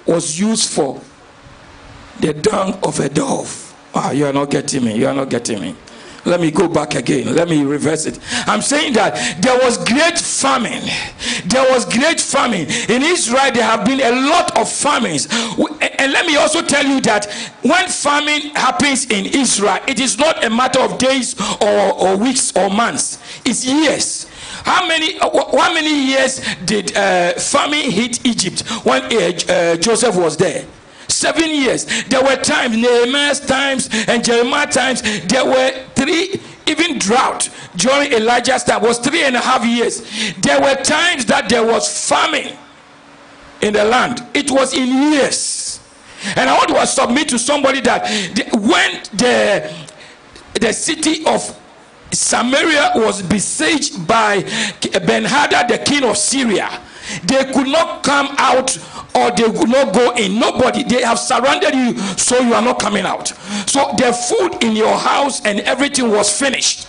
was used for the dung of a dove. Ah, you are not getting me. You are not getting me. Let me go back again. Let me reverse it. I'm saying that there was great famine. There was great famine. In Israel, there have been a lot of famines. And let me also tell you that when famine happens in Israel, it is not a matter of days or weeks or months. It's years. How many years did famine hit Egypt when Joseph was there? 7 years. There were times, Nehemiah's times and Jeremiah's times, there were 3, even drought during Elijah's time was 3.5 years. There were times that there was famine in the land. It was in years. And I want to submit to somebody that when the city of Samaria was besieged by Ben-Hadad, the king of Syria, they could not come out, or they could not go in. Nobody. They have surrounded you, so you are not coming out. So the food in your house and everything was finished.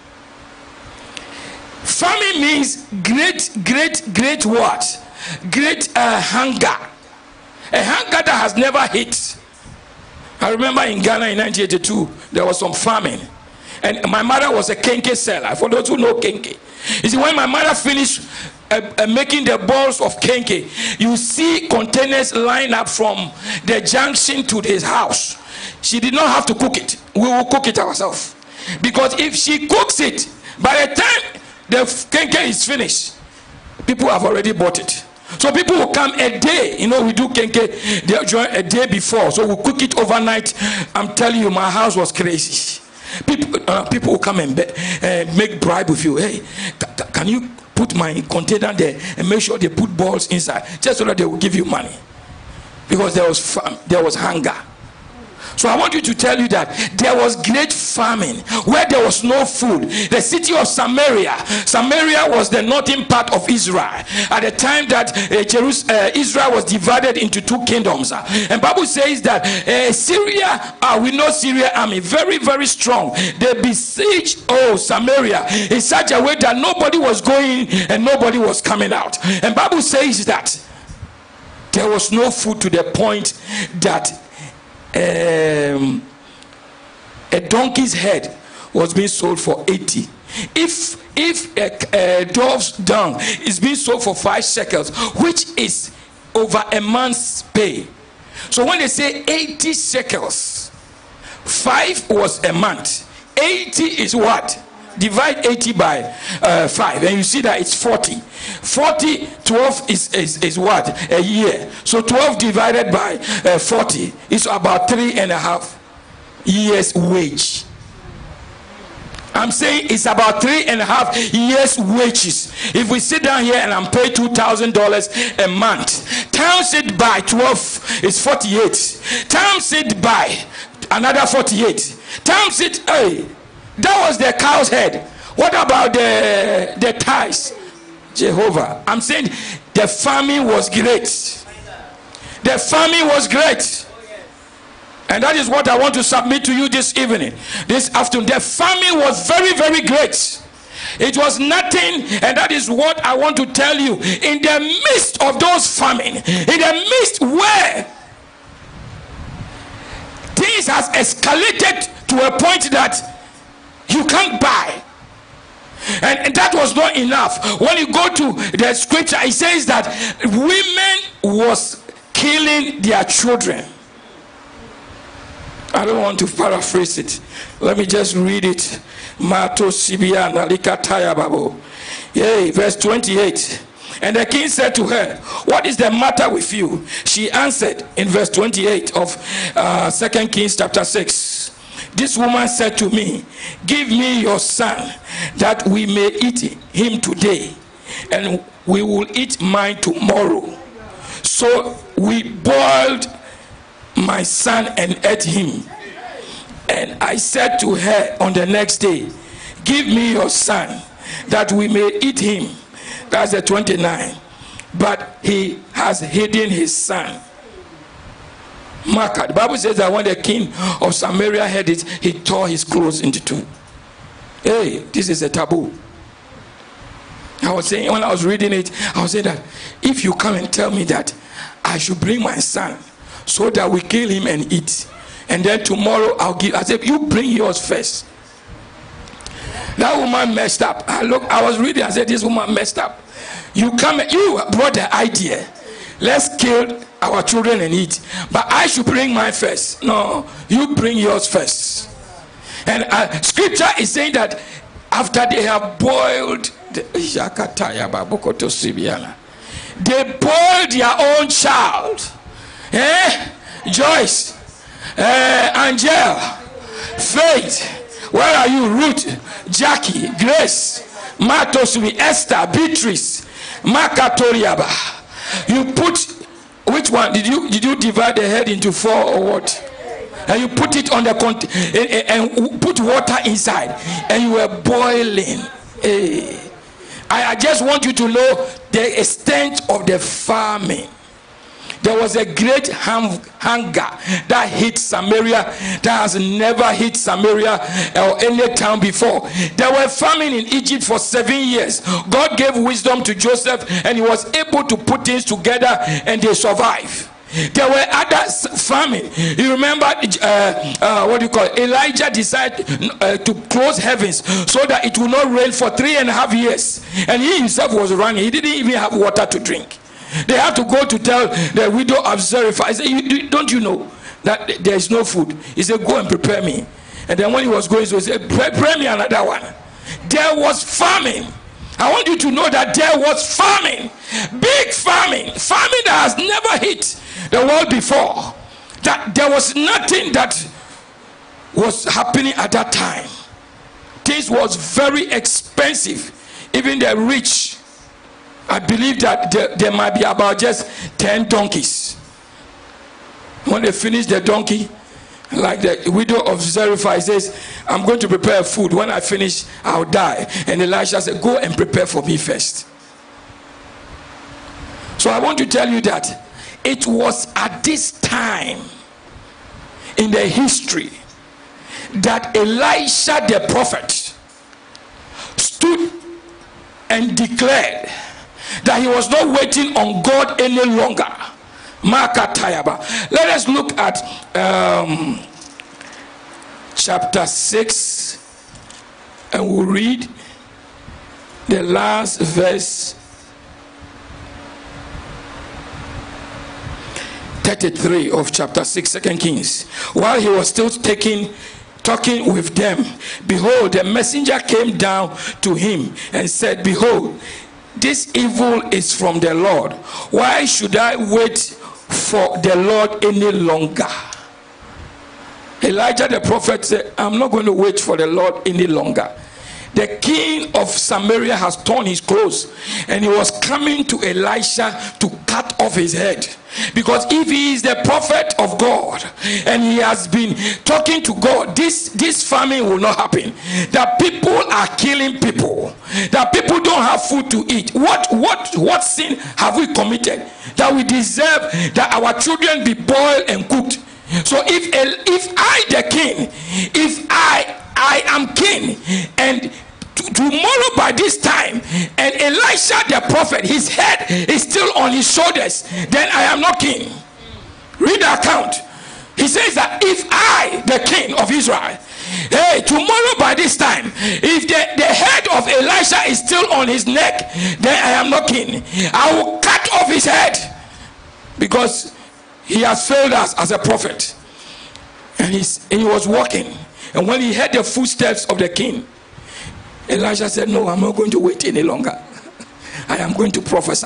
Famine means great what? Great hunger. A hunger that has never hit. I remember in Ghana in 1982, there was some famine. And my mother was a kenke seller. For those who know kenke. You see, when my mother finished making the balls of kenke, you see containers line up from the junction to his house. She did not have to cook it. We will cook it ourselves. Because if she cooks it, by the time the kenke is finished, people have already bought it. So people will come a day. You know, we do kenke a day before. So we cook it overnight. I'm telling you, my house was crazy. People will come and make bribe with you. Hey, can you put my container there and make sure they put balls inside, just so that they will give you money, because there was hunger. So I want you to tell you that there was great famine where there was no food. The city of Samaria was the northern part of Israel at the time that Israel was divided into 2 kingdoms. And Bible says that Syria, we know Syria army, very, very strong. They besieged Samaria in such a way that nobody was going and nobody was coming out. And Bible says that there was no food to the point that a donkey's head was being sold for 80. If a dove's dung is being sold for 5 shekels, which is over a month's pay. So when they say 80 shekels, 5 was a month. 80 is what? Divide 80 by 5, and you see that it's 40. 40, 12 is what? A year. So 12 divided by 40 is about 3.5 years wage. I'm saying it's about 3.5 years wages. If we sit down here and I'm paid $2,000 a month, times it by 12 is 48. Times it by another 48. Times it, that was the cow's head. What about the ties? Jehovah. I'm saying the famine was great. The famine was great. And that is what I want to submit to you this evening, this afternoon. The famine was very, very great. It was nothing, and that is what I want to tell you. In the midst of those famine, in the midst where things has escalated to a point that you can't buy. And that was not enough. When you go to the scripture, it says that women was killing their children. I don't want to paraphrase it. Let me just read it. Verse 28. And the king said to her, "What is the matter with you?" She answered in verse 28 of 2 Kings chapter 6. This woman said to me, "Give me your son, that we may eat him today, and we will eat mine tomorrow." So we boiled my son and ate him. And I said to her on the next day, "Give me your son, that we may eat him." That's the 29. But he has hidden his son. The Bible says that when the king of Samaria heard it, he tore his clothes into 2. Hey, this is a taboo. I was saying, when I was reading it, I was saying that if you come and tell me that I should bring my son so that we kill him and eat. And then tomorrow I'll give. I said, you bring yours first. That woman messed up. I was reading. I said, this woman messed up. You brought the idea. Let's kill our children and eat. But I should bring mine first. No, you bring yours first. And scripture is saying that after they have boiled, they boiled their own child. Joyce, Angel, Faith, where are you? Ruth, Jackie, Grace, Matosumi, Esther, Beatrice, Makatoriaba. You put, which one? Did you divide the head into 4 or what? And you put it on the and put water inside, and you were boiling. I just want you to know the extent of the famine. There was a great hunger that hit Samaria that has never hit Samaria or any town before. There were famine in Egypt for 7 years. God gave wisdom to Joseph, and he was able to put things together, and they survived. There were other famine. You remember Elijah decided to close heavens so that it would not rain for 3.5 years, and he himself was running. He didn't even have water to drink. They had to go to tell the widow of Zarephath. I said, don't you know that there is no food? He said, go and prepare me. And then when he was going, he said, prepare me another one. There was famine. I want you to know that there was famine. Big famine. Famine that has never hit the world before. That there was nothing that was happening at that time. Things was very expensive. Even the rich, I believe that there might be about just 10 donkeys. When they finish the donkey, like the widow of Zarephath says, I'm going to prepare food. When I finish, I'll die. And Elisha said, go and prepare for me first. So I want to tell you that it was at this time in the history that Elisha the prophet stood and declared that he was not waiting on God any longer. Let us look at chapter 6, and we'll read the last verse 33 of chapter 6, 2 Kings. While he was still talking with them, behold, the messenger came down to him and said, behold, this evil is from the Lord. Why should I wait for the Lord any longer? Elijah the prophet said, I'm not going to wait for the Lord any longer. The king of Samaria has torn his clothes, and he was coming to Elisha to cut off his head. Because if he is the prophet of God and he has been talking to God, this famine will not happen. That people are killing people, that people don't have food to eat. What sin have we committed that we deserve that our children be boiled and cooked? So if I the king, if I am king, and tomorrow by this time, and Elisha the prophet, his head is still on his shoulders, then I am not king. Read the account. He says that if I, the king of Israel, hey, tomorrow by this time, if the head of Elisha is still on his neck, then I am not king. I will cut off his head, because he has failed us as a prophet. And he was walking, and when he heard the footsteps of the king, Elijah said, no, I'm not going to wait any longer. I am going to prophesy.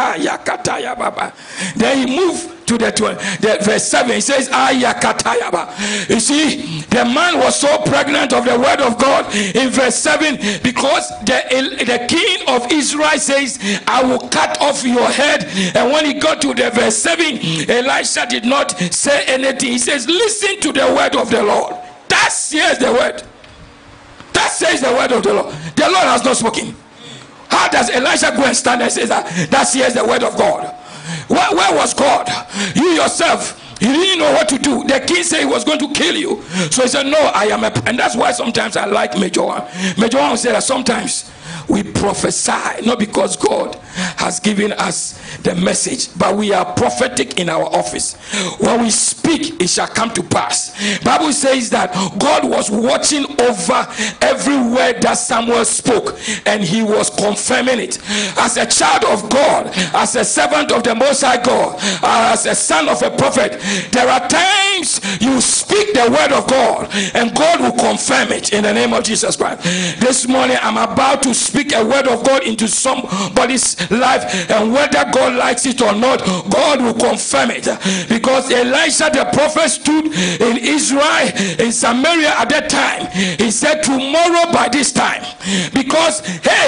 Then he moved to the verse 7. He says, you see, the man was so pregnant of the word of God in verse 7, because the king of Israel says, I will cut off your head. And when he got to the verse 7, Elisha did not say anything. He says, listen to the word of the Lord. Here's the word. That says the word of the Lord. The Lord has not spoken. How does Elisha go and stand and say that here's the word of God? Where was God? You yourself, you didn't know what to do. The king said he was going to kill you. So he said, no, I am and that's why sometimes I like Major One. Major One said that sometimes we prophesy, not because God has given us the message, but we are prophetic in our office. When we speak, it shall come to pass. Bible says that God was watching over every word that Samuel spoke, and he was confirming it. As a child of God, as a servant of the Most High God, as a son of a prophet, there are times you speak the word of God and God will confirm it in the name of Jesus Christ. This morning I'm about to speak a word of God into somebody's life, and whether God likes it or not, God will confirm it. Because Elisha the prophet stood in Israel, in Samaria at that time. He said, tomorrow by this time, because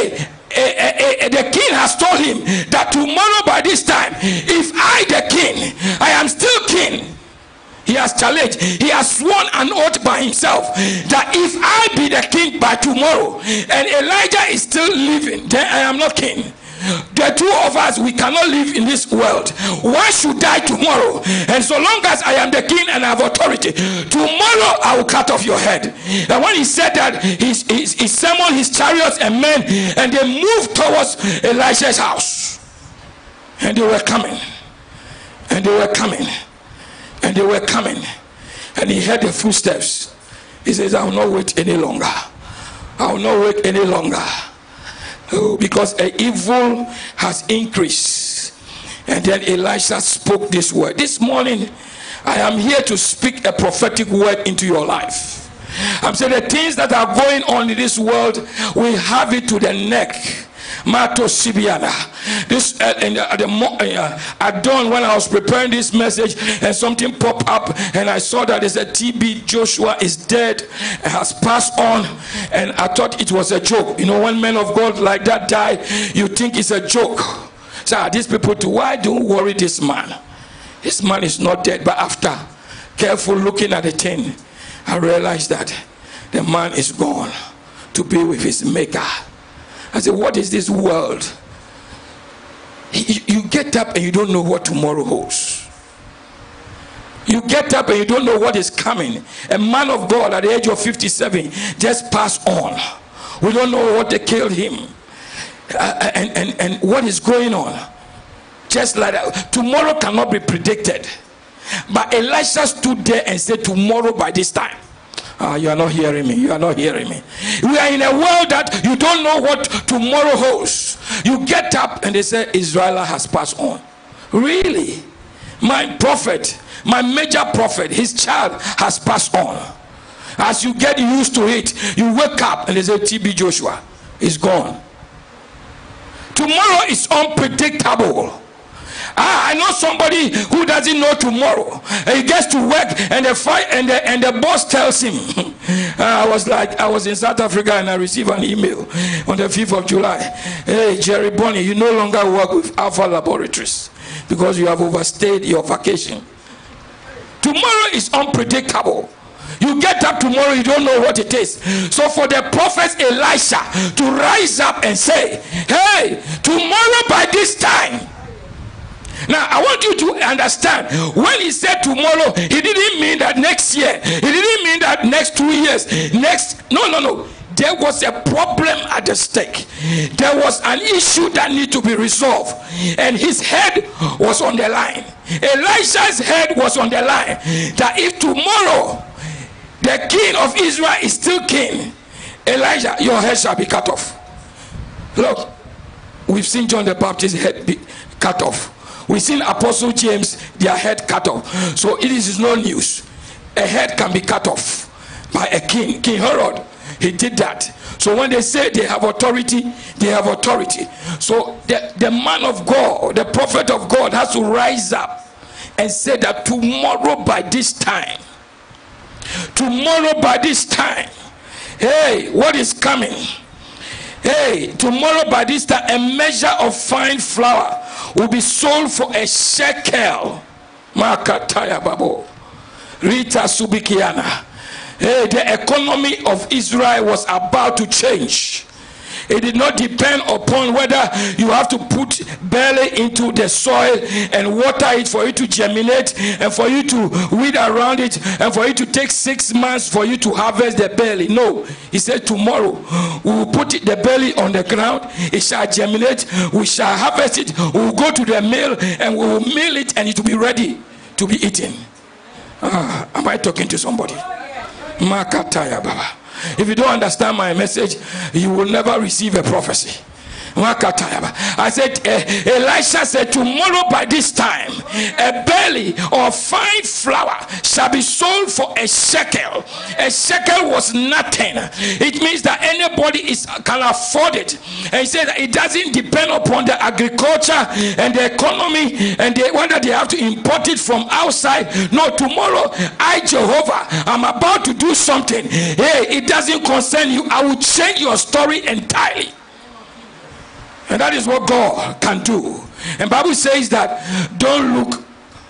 the king has told him that tomorrow by this time, if I the king, I am still king. He has challenged, he has sworn an oath by himself that if I be the king by tomorrow and Elijah is still living, then I am not king. The two of us, we cannot live in this world. One should die tomorrow, and so long as I am the king and I have authority, tomorrow I will cut off your head. And when he said that, he summoned his chariots and men, and they moved towards Elisha's house. And they were coming, and they were coming, and they were coming, and he heard the footsteps. He says, I will not wait any longer. I will not wait any longer. Because an evil has increased. And then Elisha spoke this word. This morning, I am here to speak a prophetic word into your life. I'm saying the things that are going on in this world, we have it to the neck. Mato Sibiana. This at dawn when I was preparing this message, and something popped up, and I saw that there's a TB Joshua is dead and has passed on, and I thought it was a joke. You know, when men of God like that die, you think it's a joke. So these people too, why don't worry this man? This man is not dead. But after careful looking at the thing, I realized that the man is gone to be with his maker. I said, what is this world? You get up and you don't know what tomorrow holds. You get up and you don't know what is coming. A man of God at the age of 57 just passed on. We don't know what they killed him. And what is going on. Just like that. Tomorrow cannot be predicted. But Elisha stood there and said, tomorrow by this time. You are not hearing me. You are not hearing me. We are in a world that you don't know what tomorrow holds. You get up and they say Israel has passed on. Really? My prophet, my major prophet, his child has passed on. As you get used to it, you wake up and they say TB Joshua is gone. Tomorrow is unpredictable. I know somebody who doesn't know tomorrow. He gets to work and the boss tells him. I was in South Africa and I received an email on the 5th of July. Hey, Jerry Bonnie, you no longer work with Alpha Laboratories because you have overstayed your vacation. Tomorrow is unpredictable. You get up tomorrow, you don't know what it is. So for the prophet Elisha to rise up and say, hey, tomorrow by this time. Now, I want you to understand, when he said tomorrow, he didn't mean that next year. He didn't mean that next 2 years. No. There was a problem at the stake. There was an issue that needed to be resolved. And his head was on the line. Elisha's head was on the line. That if tomorrow the king of Israel is still king, Elijah, your head shall be cut off. Look, we've seen John the Baptist's head be cut off. We've seen Apostle James, their head cut off. So it is no news. A head can be cut off by a king. King Herod, he did that. So when they say they have authority, they have authority. So the man of God, the prophet of God, has to rise up and say that tomorrow by this time, hey, what is coming? Hey, tomorrow by this time, a measure of fine flour will be sold for a shekel. Makataya babo. Rita Subikiana. Hey, the economy of Israel was about to change. It did not depend upon whether you have to put barley into the soil and water it for it to germinate and for you to weed around it and for it to take 6 months for you to harvest the barley. No, he said tomorrow we will put the barley on the ground, it shall germinate, we shall harvest it, we will go to the mill and we will mill it and it will be ready to be eaten. Am I talking to somebody? Makataya Baba. If you don't understand my message, you will never receive a prophecy. I said, Elisha said, tomorrow by this time, a barley or fine flour shall be sold for a shekel. A shekel was nothing. It means that anybody can afford it. And he said that it doesn't depend upon the agriculture and the economy and whether they have to import it from outside. No, tomorrow, I, Jehovah, I'm about to do something. Hey, it doesn't concern you. I will change your story entirely. And that is what God can do. And Bible says that don't look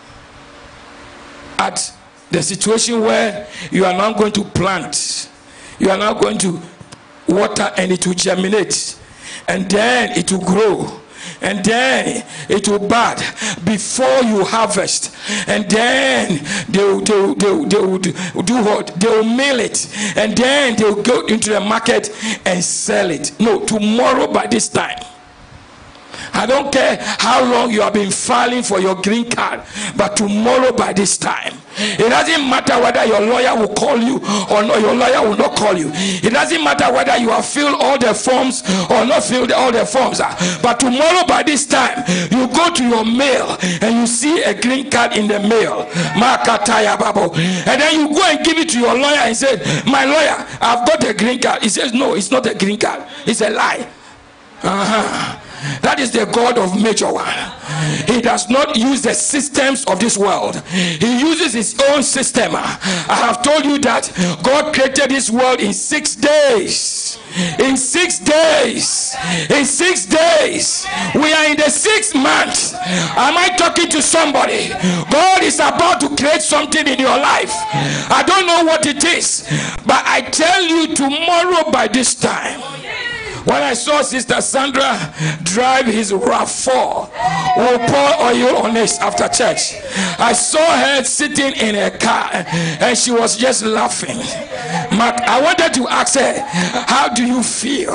at the situation where you are now going to plant, you are now going to water and it will germinate, and then it will grow, and then it will bud before you harvest, and then they will do what? They will mill it, and then they will go into the market and sell it. No, tomorrow by this time. I don't care how long you have been filing for your green card, but tomorrow by this time, it doesn't matter whether your lawyer will call you or not, your lawyer will not call you. It doesn't matter whether you have filled all the forms or not filled all the forms. But tomorrow by this time, you go to your mail and you see a green card in the mail. And then you go and give it to your lawyer and say, my lawyer, I've got a green card. He says, no, it's not a green card. It's a lie. That is the God of Major One. He does not use the systems of this world. He uses his own system. I have told you that God created this world in 6 days. In 6 days. In 6 days. We are in the 6th month. Am I talking to somebody? God is about to create something in your life. I don't know what it is, but I tell you, tomorrow by this time, when I saw Sister Sandra drive his RAV4 or pour oil on it after church, I saw her sitting in a car and she was just laughing. I wanted to ask her, how do you feel?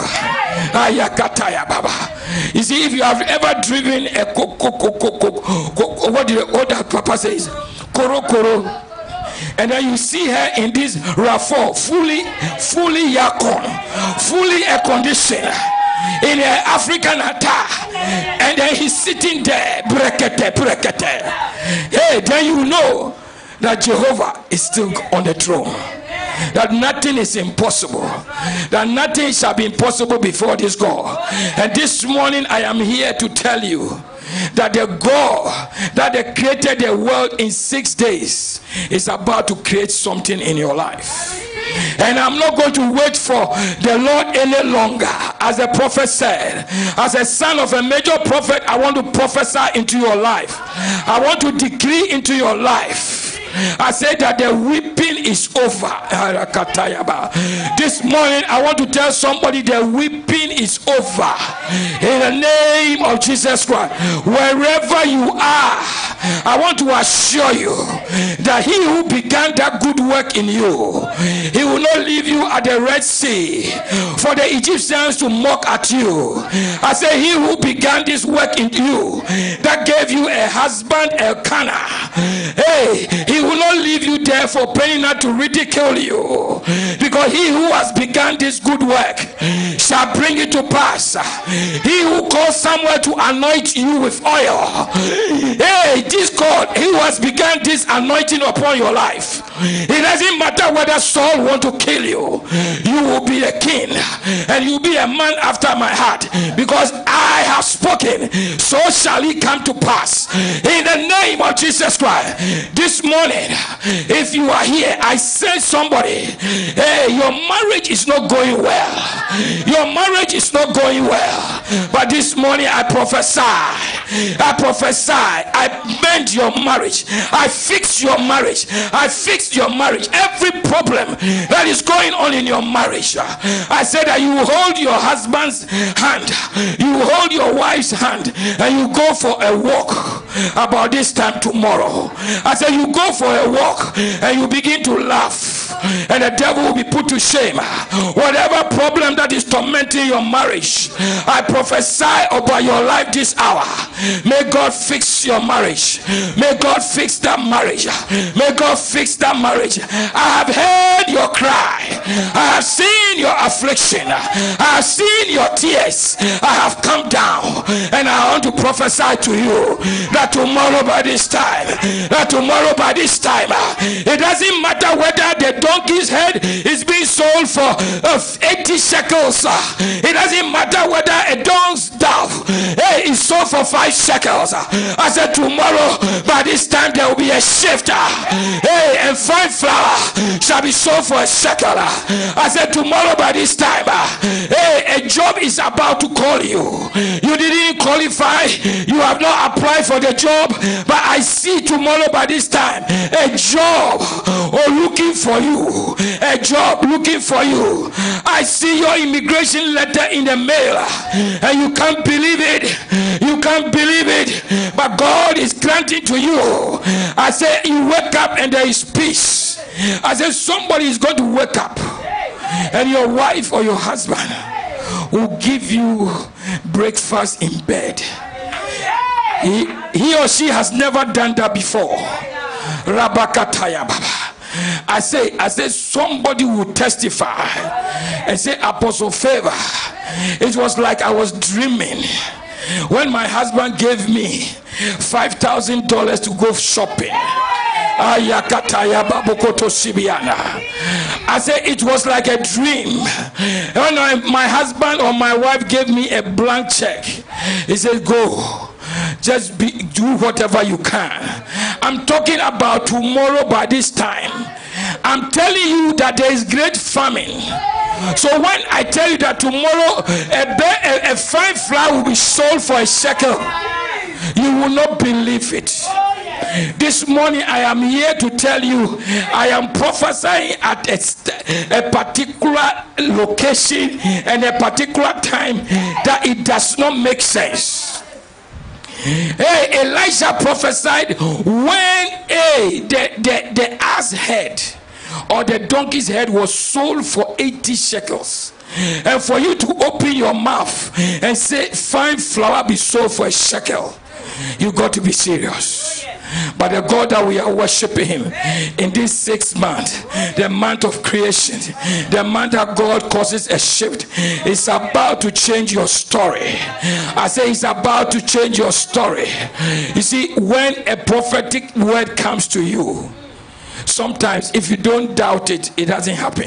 You see, if you have ever driven a what that Papa says, koro. And then you see her in this RAV4, fully aircon, fully air conditioned, in an African attire, and then he's sitting there, brekete. Hey, then you know that Jehovah is still on the throne, that nothing is impossible, that nothing shall be impossible before this God. And this morning I am here to tell you that the God that created the world in 6 days is about to create something in your life. And I'm not going to wait for the Lord any longer. As the prophet said, as a son of a major prophet, I want to prophesy into your life. I want to decree into your life. I said that the weeping is over. This morning I want to tell somebody the weeping is over. In the name of Jesus Christ, wherever you are, I want to assure you that he who began that good work in you, he will not leave you at the Red Sea for the Egyptians to mock at you. I say, he who began this work in you, that gave you a husband, Elkanah, hey, he will not leave you there for praying not to ridicule you, because he who has begun this good work shall bring it to pass. He who calls Samuel to anoint you with oil, hey, this God, he who has begun this anointing upon your life, it doesn't matter whether Saul want to kill you, you will be a king and you will be a man after my heart, because I have spoken, so shall it come to pass. In the name of Jesus Christ, this morning, if you are here, I say somebody, hey, your marriage is not going well. Your marriage is not going well. But this morning I prophesy. I mend your marriage. I fix your marriage. I fix your marriage. Every problem that is going on in your marriage, I said that you hold your husband's hand, you hold your wife's hand, and you go for a walk about this time tomorrow. I said you go for a walk and you begin to laugh, and the devil will be put to shame. Whatever problem that is tormenting your marriage, I prophesy over your life this hour. May God fix your marriage. May God fix that marriage. May God fix that marriage. I have heard your cry. I have seen your affliction. I have seen your tears. I have come down, and I want to prophesy to you that tomorrow by this time, it doesn't matter whether the donkey's head is being sold for 80 shekels. It doesn't matter whether a donk's dove is sold for 5 shekels. I said tomorrow by this time there will be a shift. And fine flour shall be sold for a shekel. I said tomorrow by this time a job is about to call you. You didn't qualify, you have not applied for the job, but I see tomorrow by this time a job looking for you. A job looking for you. I see your immigration letter in the mail, and you can't believe it. You can't believe it, but God is granting to you. I say you wake up and there is peace. I said somebody is going to wake up, and your wife or your husband will give you breakfast in bed. He or she has never done that before. Rabakataya Baba. I say somebody will testify and say, Apostle Favor, it was like I was dreaming when my husband gave me $5,000 to go shopping. I say it was like a dream. When my husband or my wife gave me a blank check, he said, go, just do whatever you can. I'm talking about tomorrow by this time. I'm telling you that there is great famine. So when I tell you that tomorrow a fine flour will be sold for a shekel, you will not believe it. This morning I am here to tell you, I am prophesying at a particular location and a particular time that it does not make sense. Elisha prophesied when the ass head or the donkey's head was sold for 80 shekels, and for you to open your mouth and say fine flour be sold for a shekel, you got to be serious. But the God that we are worshiping him in this 6th month, the month of creation, the month that God causes a shift, is about to change your story. I say it's about to change your story. You see, when a prophetic word comes to you, sometimes if you don't doubt it, it doesn't happen.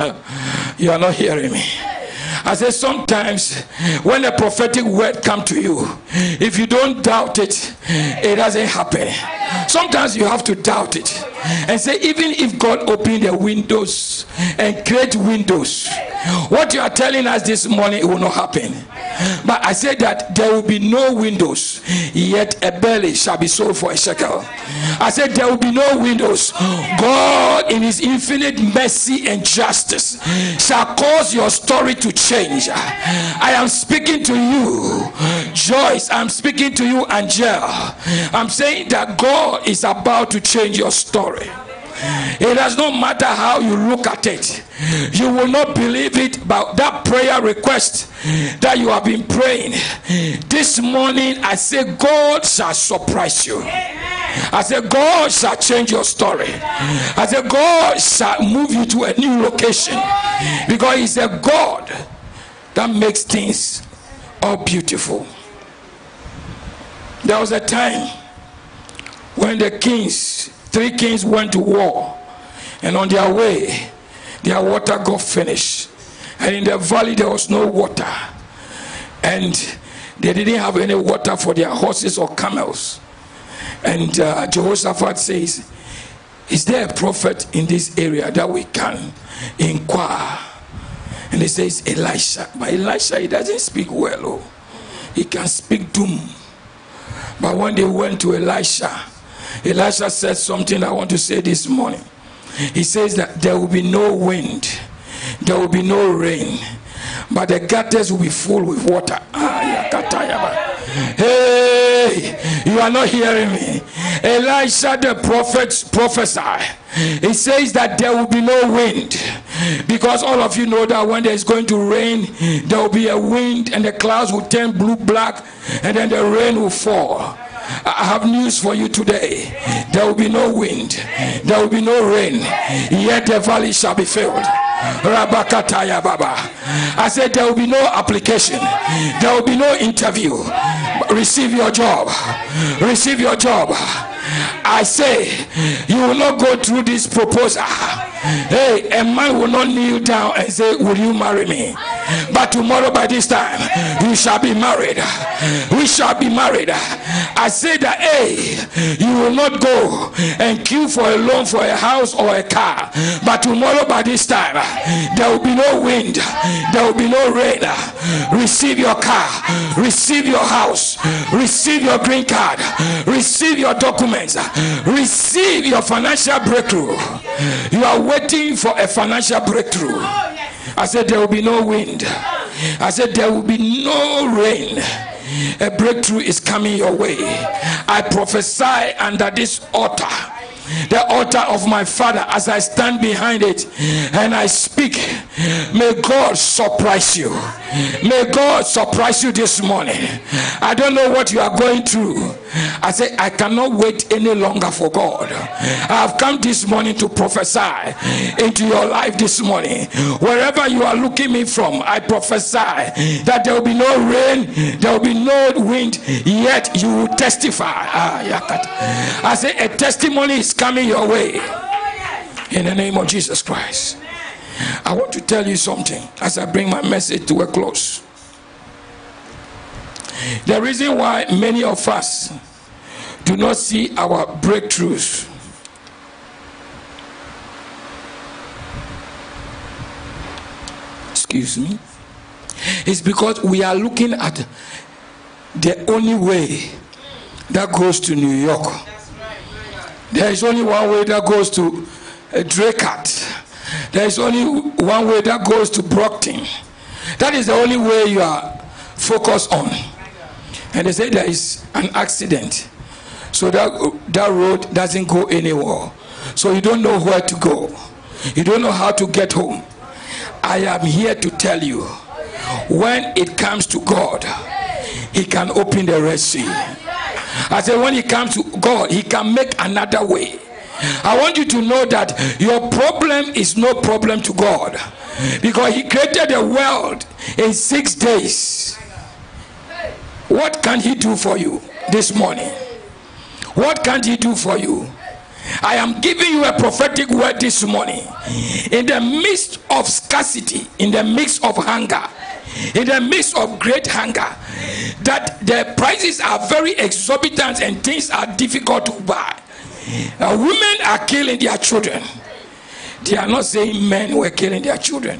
You are not hearing me. I say sometimes when a prophetic word comes to you, if you don't doubt it, it doesn't happen. Sometimes you have to doubt it and say, even if God opened the windows and create windows, what you are telling us this morning, it will not happen. But I said that there will be no windows, yet a belly shall be sold for a shekel. I said there will be no windows. God in his infinite mercy and justice shall cause your story to change. I am speaking to you, Joyce. I'm speaking to you, Angel. I'm saying that God is about to change your story. It does not matter how you look at it. You will not believe it, but that prayer request that you have been praying this morning, I say God shall surprise you. I say God shall change your story. I say God shall move you to a new location, because he's a God that makes things all beautiful. There was a time when the 3 kings went to war, and on their way their water got finished, and in the valley there was no water, and they didn't have any water for their horses or camels. And Jehoshaphat says, is there a prophet in this area that we can inquire? And he says, Elisha. But Elisha, he doesn't speak well. He can speak doom. But when they went to Elisha, Elisha said something I want to say this morning. He says that there will be no wind, there will be no rain, but the gutters will be full with water. Hey, you are not hearing me. Elisha the prophet prophesied. He says that there will be no wind, because all of you know that when there is going to rain, there will be a wind and the clouds will turn blue black and then the rain will fall. I have news for you today. There will be no wind, there will be no rain, yet the valley shall be filled. Rabakataya Baba. I said there will be no application, there will be no interview. Receive your job. Receive your job. I say you will not go through this proposal. Hey, a man will not kneel down and say, will you marry me? But tomorrow by this time you shall be married. We shall be married. I say that, hey, you will not go and queue for a loan for a house or a car, but tomorrow by this time there will be no wind, there will be no rain. Receive your car, receive your house, receive your green card, receive your documents, receive your financial breakthrough. You are waiting for a financial breakthrough. I said there will be no wind, I said there will be no rain. A breakthrough is coming your way. I prophesy under this altar, the altar of my father, as I stand behind it and I speak. May God surprise you. May God surprise you this morning. I don't know what you are going through. I say I cannot wait any longer for God. I have come this morning to prophesy into your life this morning. Wherever you are looking me from, I prophesy that there will be no rain, there will be no wind, yet you will testify. I say a testimony is coming your way in the name of Jesus Christ. I want to tell you something as I bring my message to a close. The reason why many of us do not see our breakthroughs is because we are looking at the only way that goes to New York. There is only one way that goes to Draycott. There is only one way that goes to Brockton. That is the only way you are focused on. And they say there is an accident, so that road doesn't go anywhere. So you don't know where to go. You don't know how to get home. I am here to tell you, when it comes to God, He can open the Red Sea. I said when it comes to God, He can make another way. I want you to know that your problem is no problem to God, because He created the world in 6 days. What can He do for you this morning? What can He do for you? I am giving you a prophetic word this morning. In the midst of scarcity, in the midst of hunger, in the midst of great hunger, that the prices are very exorbitant and things are difficult to buy. Women are killing their children. They are not saying men were killing their children.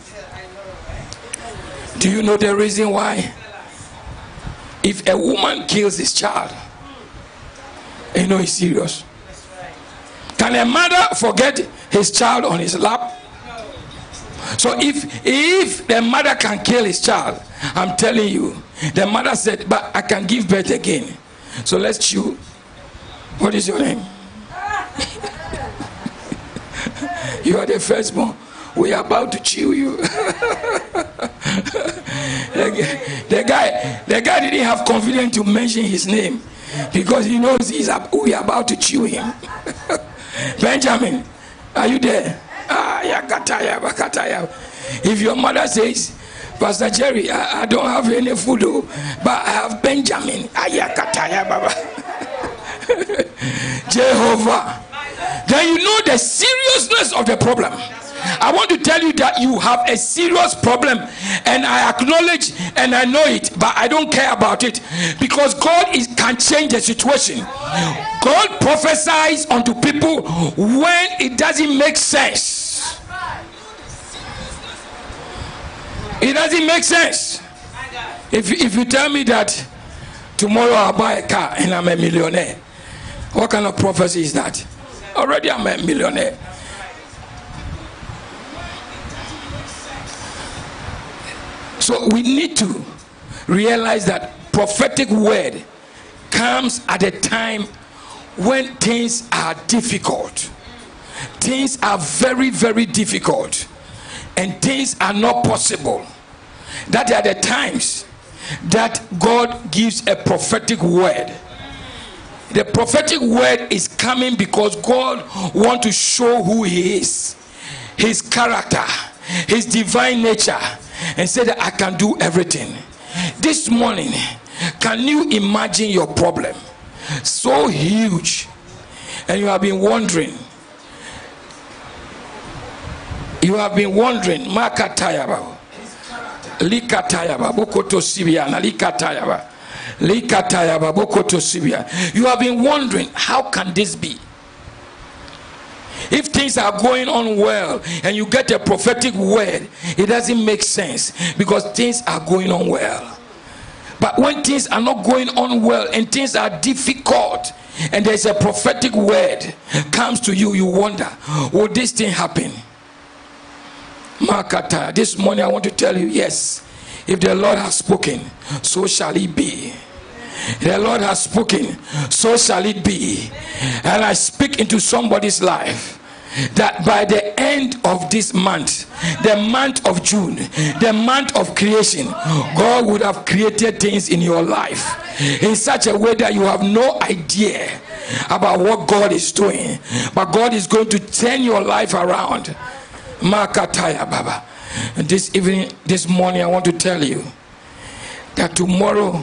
Do you know the reason why? If a woman kills his child, you know it's serious. Can a mother forget his child on his lap? So if the mother can kill his child, I'm telling you, the mother said, but I can give birth again. So let's chew. What is your name? You are the firstborn. We are about to chew you. The guy didn't have confidence to mention his name, because he knows we are about to chew him. Benjamin, are you there? If your mother says, Pastor Jerry, I don't have any food, but I have Benjamin. Jehovah. Then you know the seriousness of the problem. I want to tell you that you have a serious problem, and I acknowledge and I know it, but I don't care about it, because God can change the situation. God prophesies unto people when it doesn't make sense. It doesn't make sense. If you tell me that tomorrow I'll buy a car and I'm a millionaire, What kind of prophecy is that? Already I'm a millionaire. So we need to realize that prophetic word comes at a time when things are difficult. Things are very, very difficult, and things are not possible. That are the times that God gives a prophetic word. The prophetic word is coming because God wants to show who he is, his character, his divine nature, and say that I can do everything. This morning, can you imagine your problem? So huge, and you have been wondering. Makatayaba, Likatayaba, Bokoto Sibiana, Likatayaba, Likatayaba, Bokoto Sibia. You have been wondering, how can this be? If things are going on well and you get a prophetic word, it doesn't make sense because things are going on well. But when things are not going on well and things are difficult and there's a prophetic word comes to you, you wonder, will this thing happen? Makata, this morning I want to tell you, yes, if the Lord has spoken, so shall it be. The Lord has spoken, so shall it be. And I speak into somebody's life that by the end of this month, the month of June, the month of creation, God would have created things in your life in such a way that you have no idea about what God is doing, but God is going to turn your life around. Makataya Baba. And this evening, this morning, I want to tell you that tomorrow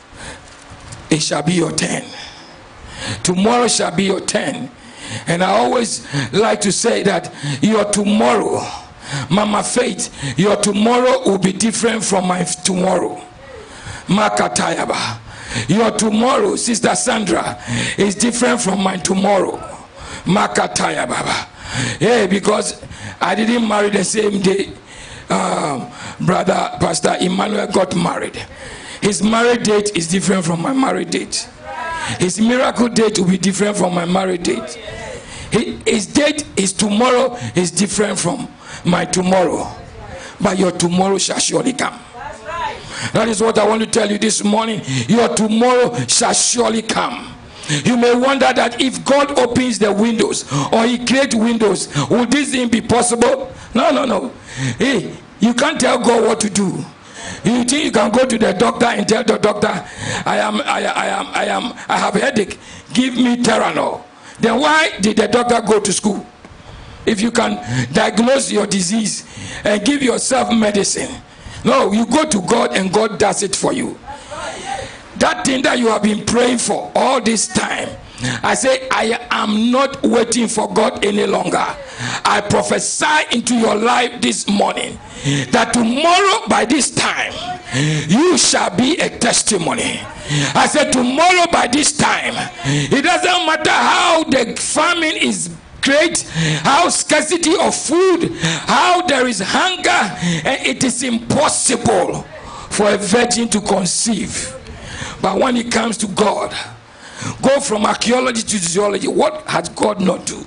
it shall be your turn. Tomorrow shall be your turn. And I always like to say that your tomorrow, Mama Faith, your tomorrow will be different from my tomorrow. Makatayaba. Your tomorrow, Sister Sandra, is different from my tomorrow. Makatayaba. Yeah, because I didn't marry the same day. Brother Pastor Emmanuel got married. His married date is different from my married date. His miracle date will be different from my married date. His date is tomorrow is different from my tomorrow. But your tomorrow shall surely come. That is what I want to tell you this morning. Your tomorrow shall surely come. You may wonder that if God opens the windows or he creates windows, will this thing be possible? No. Hey, you can't tell God what to do. You think you can go to the doctor and tell the doctor, I have a headache, give me Tylenol. Then why did the doctor go to school? If you can diagnose your disease and give yourself medicine. No, you go to God and God does it for you. That thing that you have been praying for all this time, I say, I am not waiting for God any longer. I prophesy into your life this morning that tomorrow by this time you shall be a testimony. I said tomorrow by this time, it doesn't matter how the famine is great, how scarcity of food, how there is hunger, and it is impossible for a virgin to conceive. But when it comes to God, go from archaeology to zoology. What has God not do?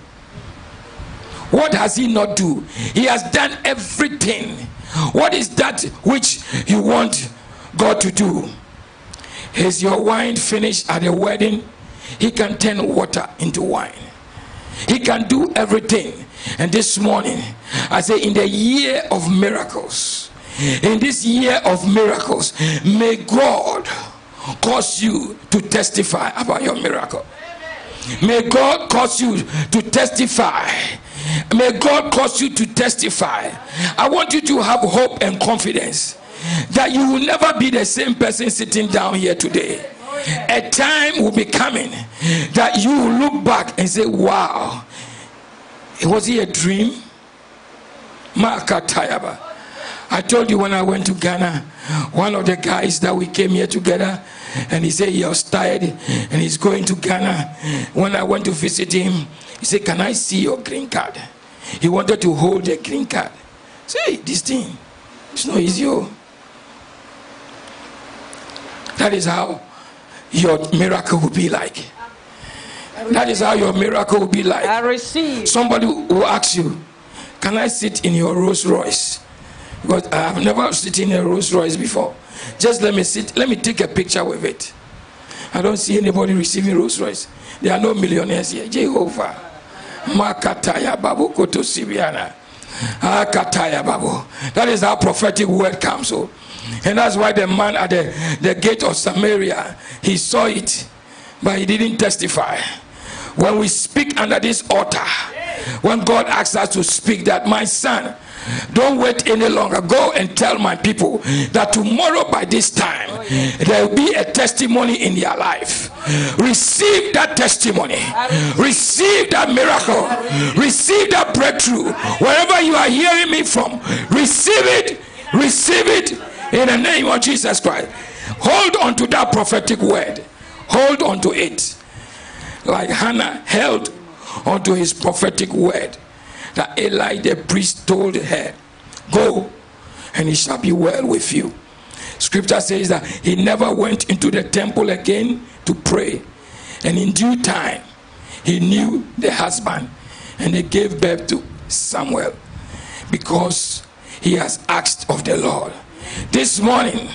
What has he not do? He has done everything. What is that which you want God to do? Is your wine finished at a wedding? He can turn water into wine. He can do everything. And this morning, I say in the year of miracles, in this year of miracles, may God cause you to testify about your miracle. May God cause you to testify. May God cause you to testify. I want you to have hope and confidence that you will never be the same person sitting down here today. A time will be coming that you will look back and say, wow, was it a dream? Makatayaba. I told you when I went to Ghana, one of the guys that we came here together, and he said he was tired and he's going to Ghana. When I went to visit him, he said, can I see your green card? He wanted to hold the green card. Say, this thing, it's not easy. That is how your miracle will be like. That is how your miracle will be like. I receive. Somebody will ask you, can I sit in your Rolls Royce? Because I have never sitting in a Rolls Royce before. Just let me sit. Let me take a picture with it. I don't see anybody receiving Rolls Royce. There are no millionaires here. Jehovah. Makataya babu koto sibiana. Akataya babu. That is how prophetic word comes. So. And that's why the man at the gate of Samaria, he saw it, but he didn't testify. When we speak under this altar, when God asks us to speak that, my son, don't wait any longer. Go and tell my people that tomorrow by this time there will be a testimony in their life. Receive that testimony. Receive that miracle. Receive that breakthrough. Wherever you are hearing me from, receive it. Receive it in the name of Jesus Christ. Hold on to that prophetic word. Hold on to it. Like Hannah held onto his prophetic word that Eli the priest told her, go and it shall be well with you. Scripture says that he never went into the temple again to pray, and in due time he knew the husband, and they gave birth to Samuel because he has asked of the Lord. This morning,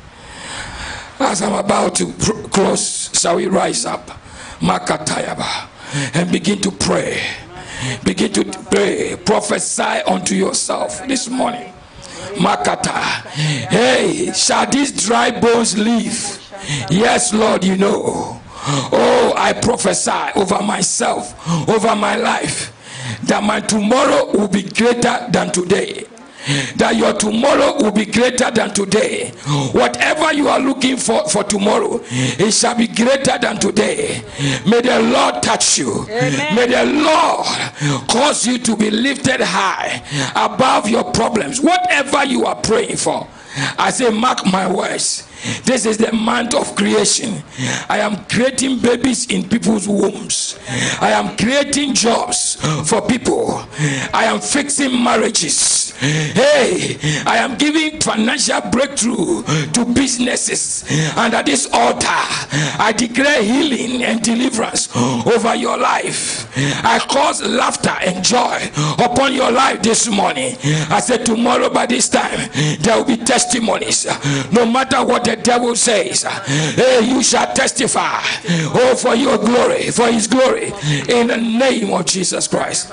as I'm about to close, shall we rise up, Makatayaba, and begin to pray? Begin to pray, prophesy unto yourself this morning. Makata, hey, shall these dry bones live? Yes, Lord, you know. Oh, I prophesy over myself, over my life, that my tomorrow will be greater than today. That your tomorrow will be greater than today. Whatever you are looking for tomorrow, it shall be greater than today. May the Lord touch you. Amen. May the Lord cause you to be lifted high above your problems. Whatever you are praying for, I say, mark my words. This is the month of creation. I am creating babies in people's wombs. I am creating jobs for people. I am fixing marriages. Hey, I am giving financial breakthrough to businesses. And at this altar, I declare healing and deliverance over your life. I cause laughter and joy upon your life this morning. I said tomorrow by this time, there will be testimonies. No matter what the devil says, hey, you shall testify, oh, for your glory, for his glory, in the name of Jesus Christ.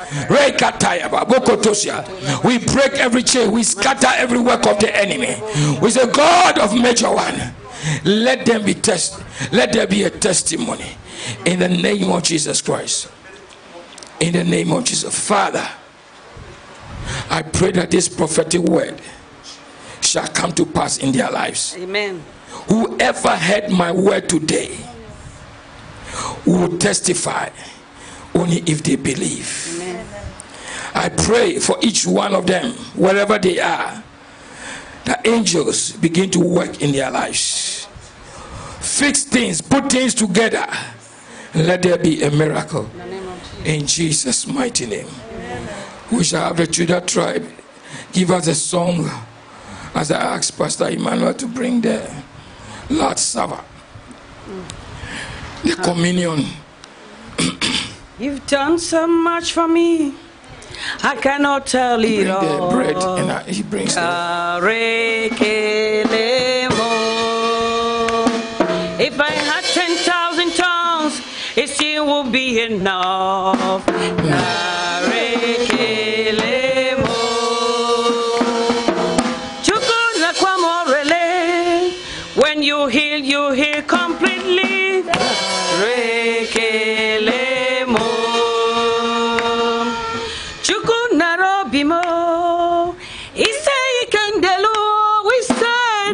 We break every chain, we scatter every work of the enemy. We say, God of major one, let them be tested, let there be a testimony in the name of Jesus Christ. In the name of Jesus. Father, I pray that this prophetic word shall come to pass in their lives. Amen. Whoever heard my word today will testify only if they believe. Amen. I pray for each one of them, wherever they are, that angels begin to work in their lives. Fix things, put things together, and let there be a miracle. In Jesus' mighty name. Amen. We shall have the Judah tribe give us a song as I ask Pastor Emmanuel to bring the Lord's Supper, the communion. You've done so much for me, I cannot tell it all. The bread and he brings the if I had 10,000 tongues, it still would be enough. When you heal completely. Chukunarobimo, Isai Kandelo, we stand.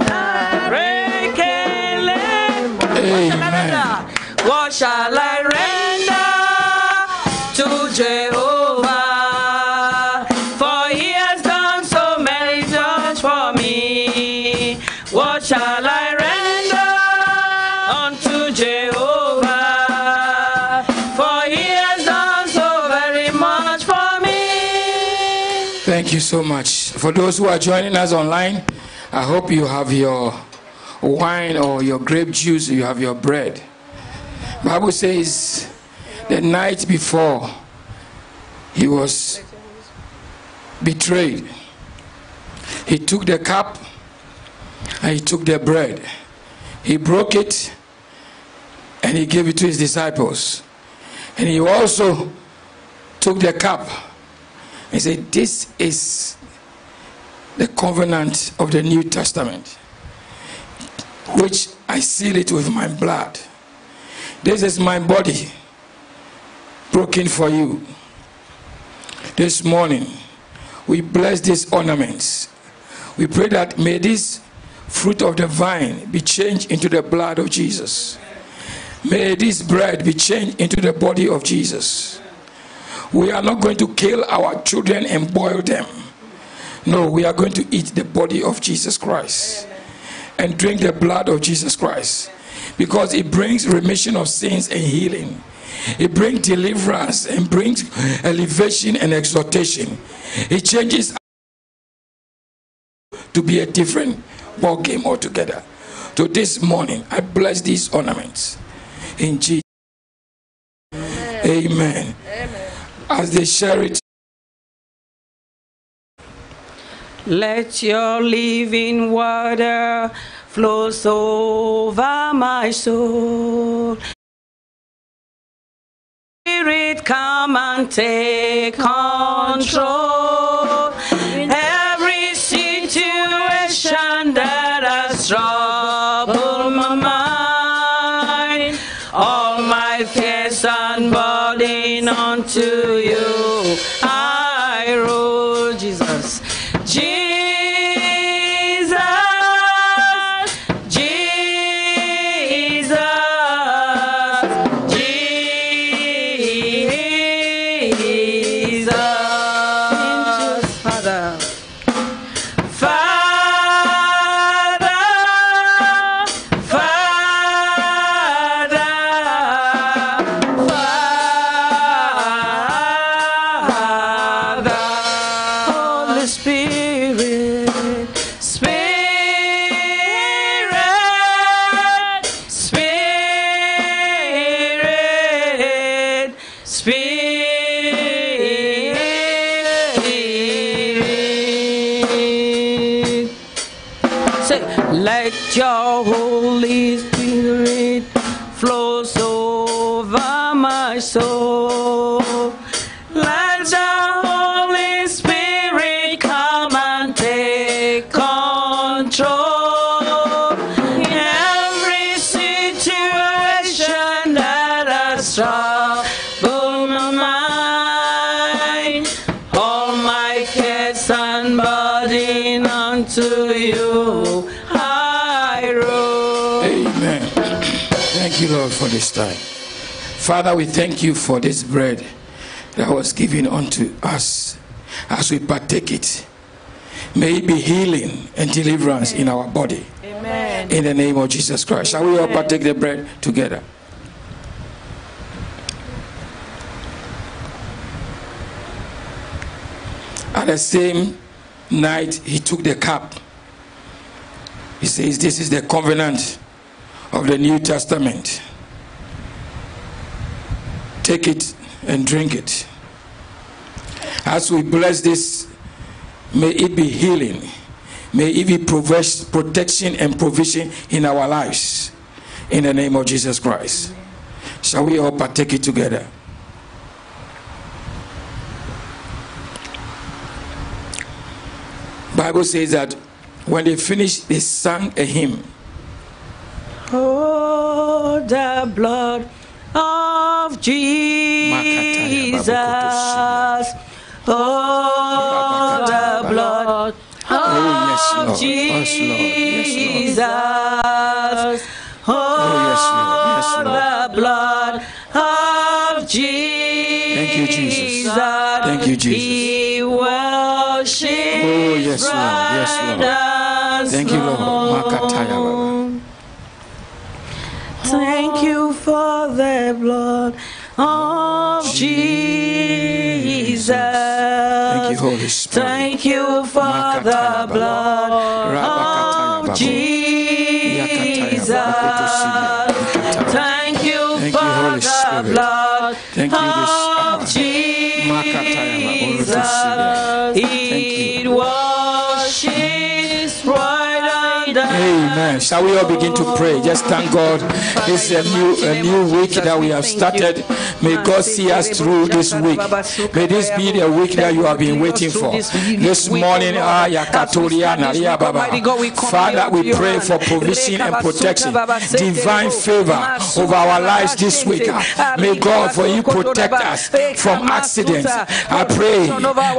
What shall I render to Jehovah? For he has done so many things for me. What shall I render unto Jehovah? For he has done so very much for me. Thank you so much. For those who are joining us online, I hope you have your wine or your grape juice, you have your bread. Bible says The night before he was betrayed, he took the cup and he took the bread. He broke it and he gave it to his disciples. And he also took the cup and said, "This is the covenant of the New Testament, which I seal it with my blood. This is my body broken for you." This morning, we bless these ornaments. We pray that may this fruit of the vine be changed into the blood of Jesus. May this bread be changed into the body of Jesus. We are not going to kill our children and boil them. No, we are going to eat the body of Jesus Christ and drink the blood of Jesus Christ, because it brings remission of sins and healing. It brings deliverance and brings elevation and exaltation. It changes to be a different ball game altogether. So this morning, I bless these ornaments in Jesus. Amen. Amen. As they share it, let your living water flow over my soul. Spirit, come and take control. Every situation that has troubled my mind, all my fears and burden unto you I roll. Jesus, Jesus, Jesus, Jesus, Father. Let your Holy Spirit flow over my soul. Let the Holy Spirit come and take control. In every situation that has troubled my mind, all my cares and burden unto you. Amen. Thank you, Lord, for this time. Father, we thank you for this bread that was given unto us as we partake it. May it be healing and deliverance in our body. Amen. In the name of Jesus Christ. Shall we all partake the bread together? At the same night, he took the cup. He says, "This is the covenant of the New Testament. Take it and drink it." As we bless this, may it be healing. May it be protection and provision in our lives. In the name of Jesus Christ. Shall we all partake it together? Bible says that when they finished, they sang a hymn. Oh, the blood of Jesus. Oh, the blood of Jesus. Oh, the blood of Jesus. Thank you, Jesus. Thank you, Jesus. He worships. Oh, yes, Lord. Yes, Lord. Thank you, Lord. Thank you for the blood of Jesus. Thank you, Holy Spirit. Thank you for the blood of Jesus. Thank you for the blood Jesus, it washes right under. Amen. Shall we all begin to pray? Just thank God. This is a new week that we have started. May God see us through this week. May this be the week that you have been waiting for. This morning, Father, we pray for provision and protection, divine favor over our lives this week. May God, for you, protect us from accidents. I pray,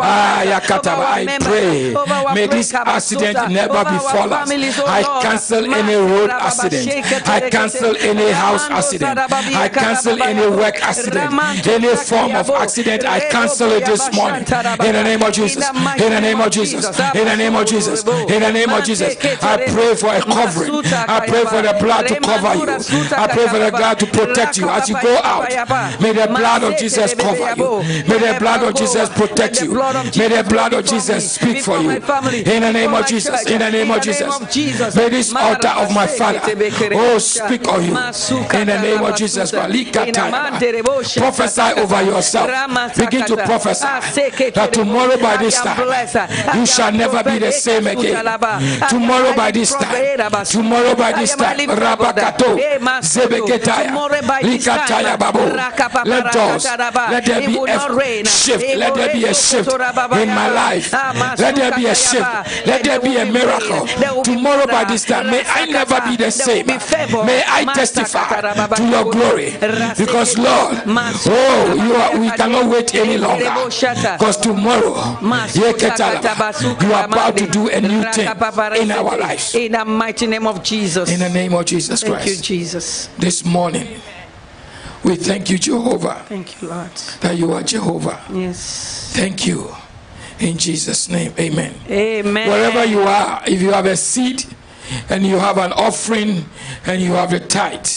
I pray, may this accident never befall us. I cancel any road accident. I cancel any house accident. I cancel any work accident. Any form of accident, I cancel it this morning. In the name of Jesus. In the name of Jesus. In the name of Jesus. In the name of Jesus. I pray for a covering. I pray for the blood to cover you. I pray for the blood to protect you as you go out. May the blood of Jesus cover you. May the blood of Jesus protect you. May the blood of Jesus speak for you. In the name of Jesus. In the name of Jesus. May this altar of my Father, oh, speak of you. In the name of Jesus. Prophesy over yourself. Begin to prophesy that tomorrow by this time you shall never be the same again. Tomorrow by this time, tomorrow by this time, Rabakato, Zebeketaya, Likataya Babu. Let doors, let there be a shift. Let there be a shift in my life. Let there be a shift. Let there be a miracle. Tomorrow by this time, may I never be the same. May I testify to your glory. Because Lord, we cannot wait any longer. Because tomorrow, you are about to do a new thing in our lives. In the mighty name of Jesus. In the name of Jesus Christ. Thank you, Jesus. This morning, we thank you, Jehovah. Thank you, Lord. That you are Jehovah. Yes. Thank you. In Jesus' name, amen. Amen. Wherever you are, if you have a seed and you have an offering and you have a tithe,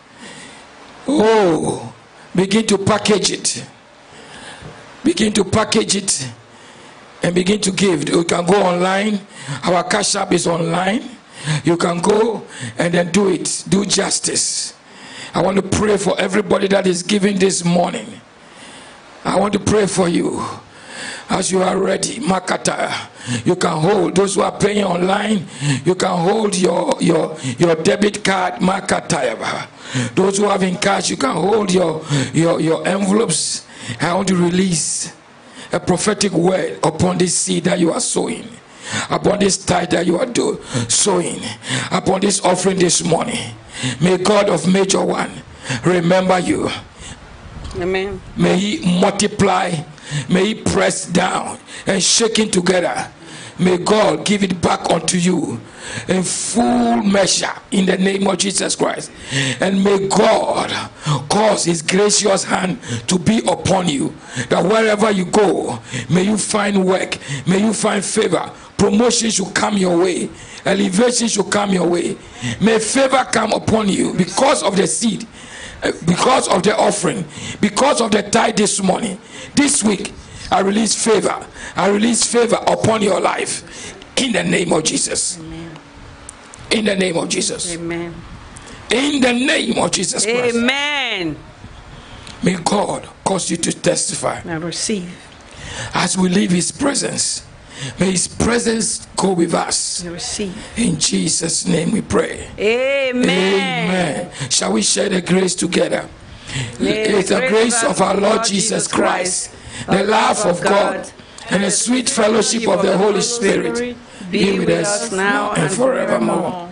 begin to package it. Begin to package it and begin to give. You can go online. Our Cash App is online. You can go and then do it. Do justice. I want to pray for everybody that is giving this morning. I want to pray for you. As you are ready, Makata, you can hold. Those who are paying online, you can hold your debit card, Makata. Those who have in cash, you can hold your envelopes. I want to release a prophetic word upon this seed that you are sowing, upon this tithe that you are sowing, upon this offering this morning. May God of Major One remember you. Amen. May He multiply. May He press down and shaking together. May God give it back unto you in full measure in the name of Jesus Christ. And may God cause His gracious hand to be upon you, that wherever you go, may you find work, may you find favor. Promotion should come your way. Elevation should come your way. May favor come upon you because of the seed, because of the offering, because of the tithe this morning. This week, I release favor. I release favor upon your life in the name of Jesus. Amen. In the name of Jesus. Amen. In the name of Jesus Christ. Amen. May God cause you to testify. I receive. As we leave His presence, may His presence go with us. I receive. In Jesus' name we pray. Amen. Amen. Shall we share the grace together? It's the grace of our Lord Jesus Christ, the love of God, and the sweet fellowship of the Holy Spirit be with us now and forevermore.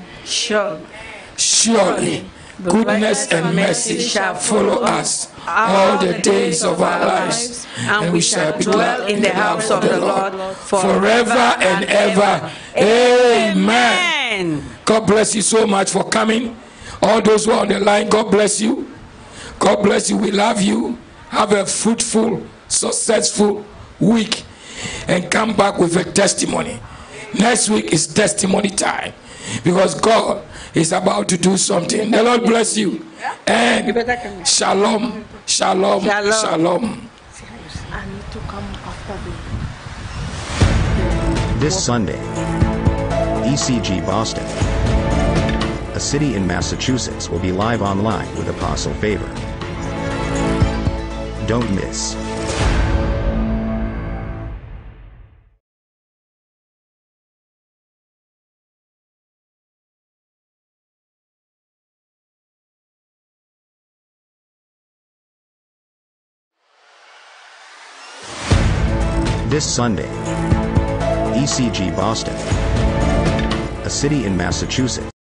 Surely, goodness and mercy shall follow us all the days of our lives, and we shall dwell in the house of the Lord forever and ever. Amen. God bless you so much for coming. All those who are on the line, God bless you. God bless you. We love you. Have a fruitful, successful week and come back with a testimony. Next week is testimony time because God is about to do something. The Lord bless you. And shalom, shalom, shalom. This Sunday, ECG Boston, a city in Massachusetts, will be live online with Apostle Favor. Don't miss. This Sunday, ECG Boston, a city in Massachusetts.